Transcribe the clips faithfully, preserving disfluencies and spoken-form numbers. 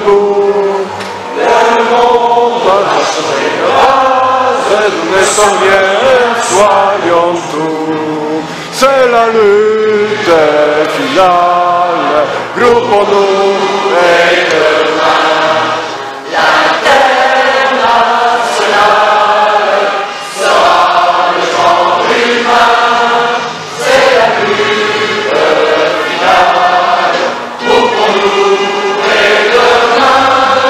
debout. Le monde va changer de base, mais sans rien, soyons tout. C'est la lutte finale, groupons-nous et demain. L'internationale sera le genre humain. C'est la lutte finale, groupons-nous et demain.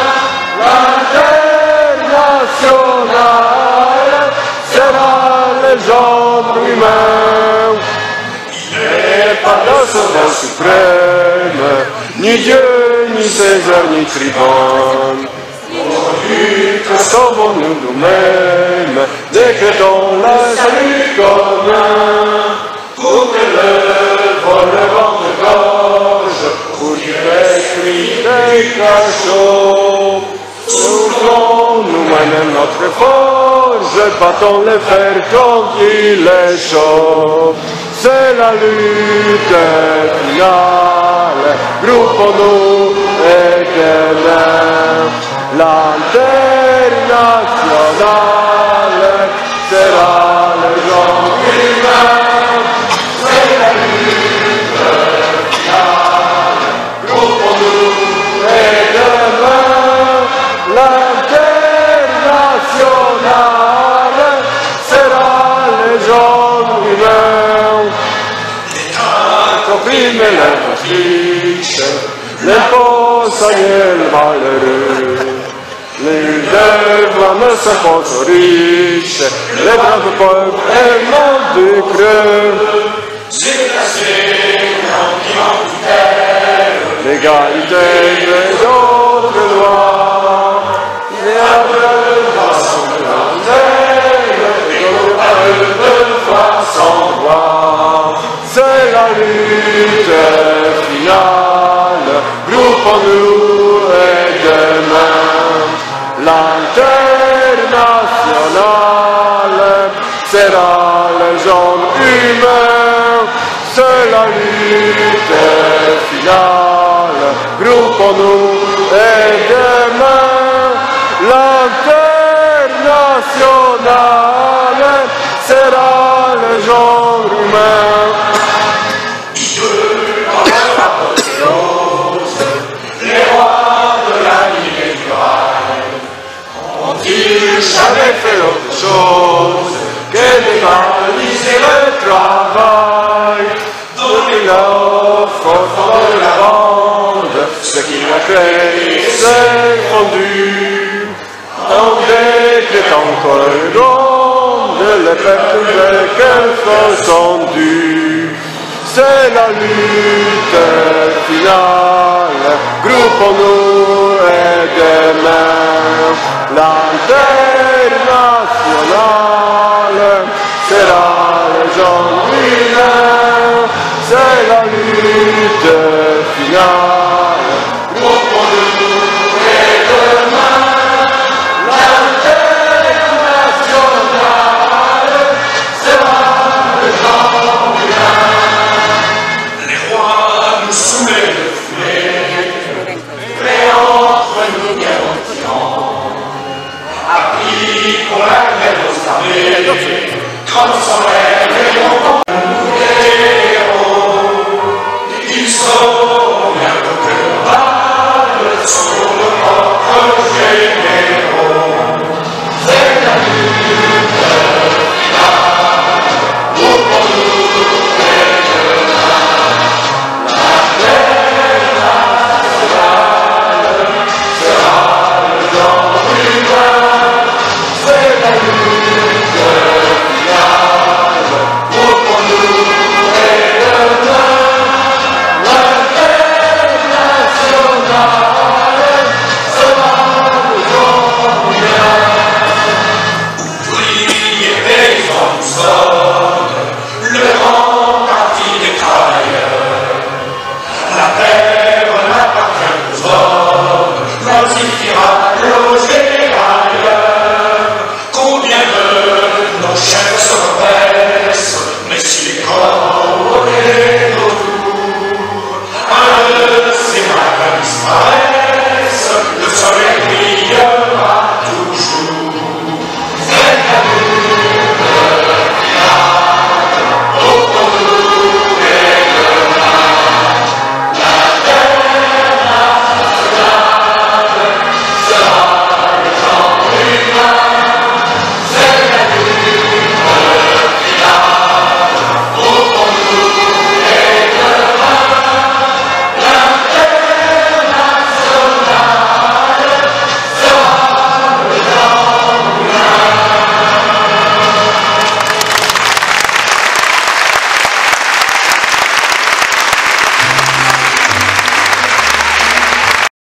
L'internationale sera le genre humain. Pas le souverain suprême, ni Dieu, ni César, ni tribun. Pour lutte, sauvons-nous nous-mêmes, décrétons le salut commun. Pour que le vol le vent de gorge, pour qu'il écrit des cachots. Soufflons nous-mêmes notre forge, battons les fers quand il est chaud. C'est la lutte finale, groupons-nous et demain. L'internationale sera le genre humain. C'est la lutte finale, groupons-nous et demain. L'internationale sera le genre humain. Comprime l'injustice, l'impossible malheureux. Les œuvres ne s'imposent aux riches, les braves peuples aiment du creux. L'égalité et d'autres lois, les aveugles façon de la terre, et d'autres aveugles façon voix. C'est la lutte finale, groupons-nous et demain. L'internationale sera le genre humain. C'est la lutte finale, groupons-nous et demain. L'internationale sera le genre humain. J'avais fait autre chose que dévaliser le travail. Donner l'offre de la bande, ce qui m'a créé s'est fondu. En décrétant encore une ronde, les pertes de quelques sont dues. C'est la lutte finale, groupons-nous et demain. L'internationale sera le genre humain. C'est la lutte finale, groupons-nous et demain. L'internationale sera le genre humain. Les rois nous soumettent le filet, mais entre nous guerre appris pour la guerre aux armées, comme son rêve et mon